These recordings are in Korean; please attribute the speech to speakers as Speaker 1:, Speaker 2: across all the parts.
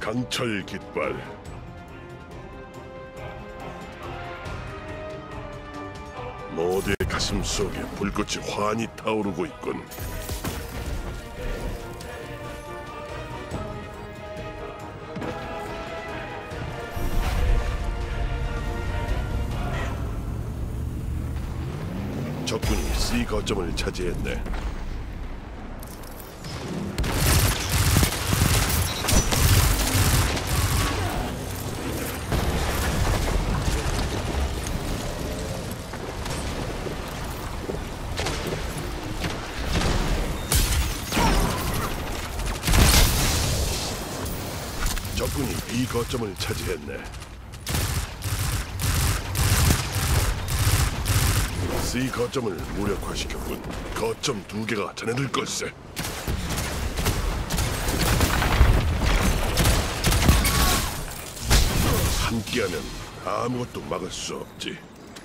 Speaker 1: 강철 깃발. 모두의 가슴 속에 불꽃이 환히 타오르고 있군. 적군이 C 거점을 차지했네. 적군이 B 거점을 차지했네. C 거점을 무력화시켰군. 거점 2개가 자네들 걸세. 함께하면 아무것도 막을 수 없지.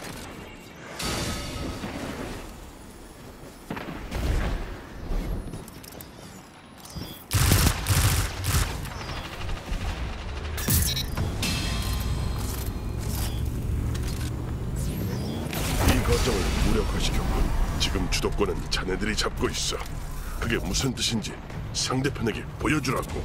Speaker 1: 거점을 무력화시켰군. 지금 주도권은 자네들이 잡고 있어. 그게 무슨 뜻인지 상대편에게 보여주라고.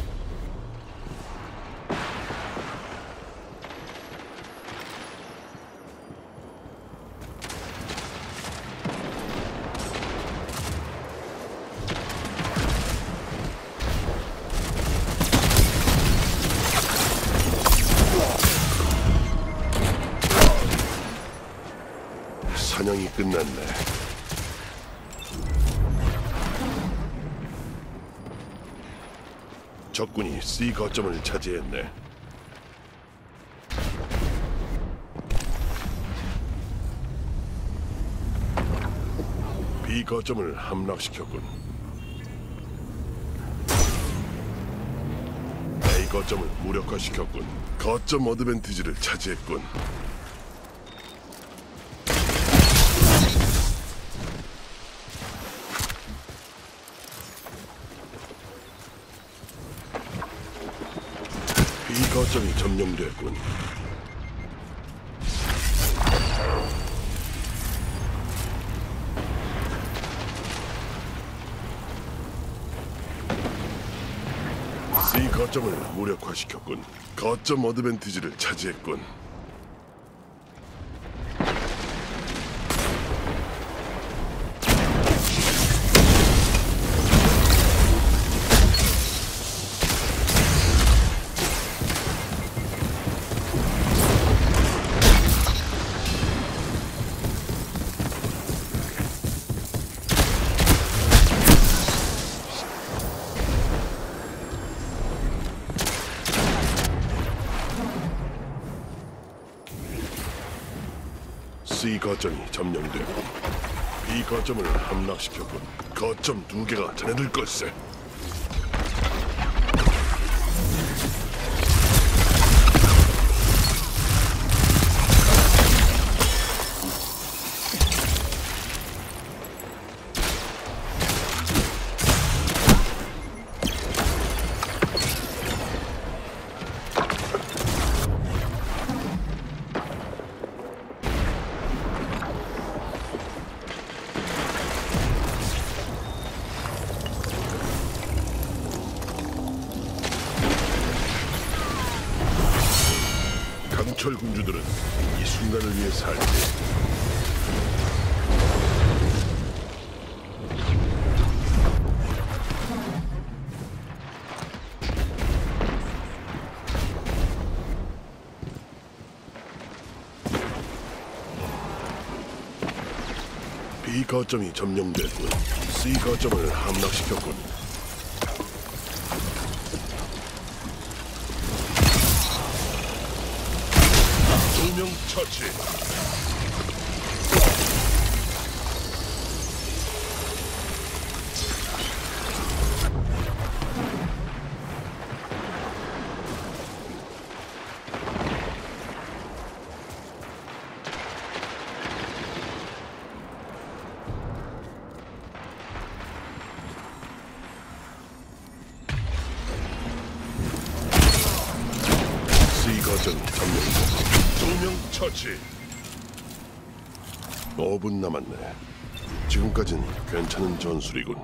Speaker 1: 사냥이 끝났네. 적군이 C 거점을 차지했네. B 거점을 함락시켰군. A 거점을 무력화시켰군. 거점 어드밴티지를 차지했군. B 거점이 점령됐군. C 거점을 무력화시켰군. 거점 어드밴티지를 차지했군. C 거점이 점령되고 B 거점을 함락시켰군. 거점 2개가 자네들 걸세. 강철 군주들은 이 순간을 위해 살지. B 거점이 점령됐군. C 거점을 함락시켰군. 두명 처치. 거점이 점령됐고 2명 처치. 5분 남았네. 지금까진 괜찮은 전술이군.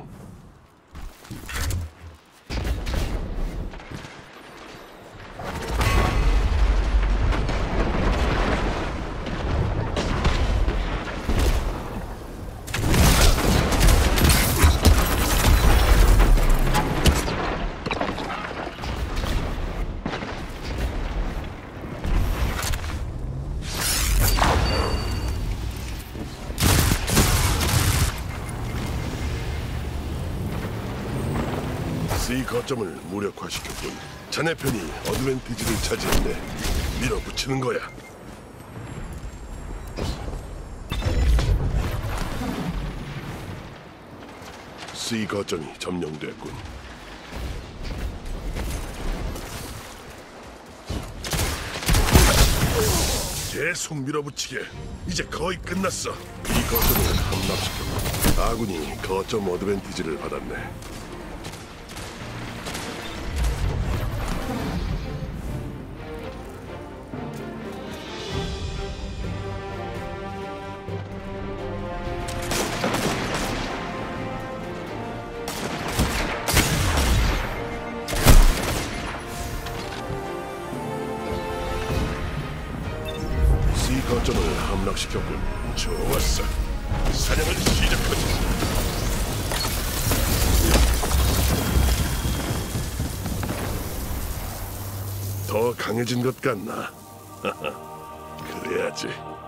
Speaker 1: C 거점을 무력화시켰군. 자네 편이 어드밴티지를 차지했네. 밀어붙이는 거야. C 거점이 점령됐군. 계속 밀어붙이게. 이제 거의 끝났어. 이 거점을 함락시켰고 아군이 거점 어드밴티지를 받았네. C 거점을 함락시켰군. 좋았어. 사냥을 시작하자. 더 강해진 것 같나? 그래야지.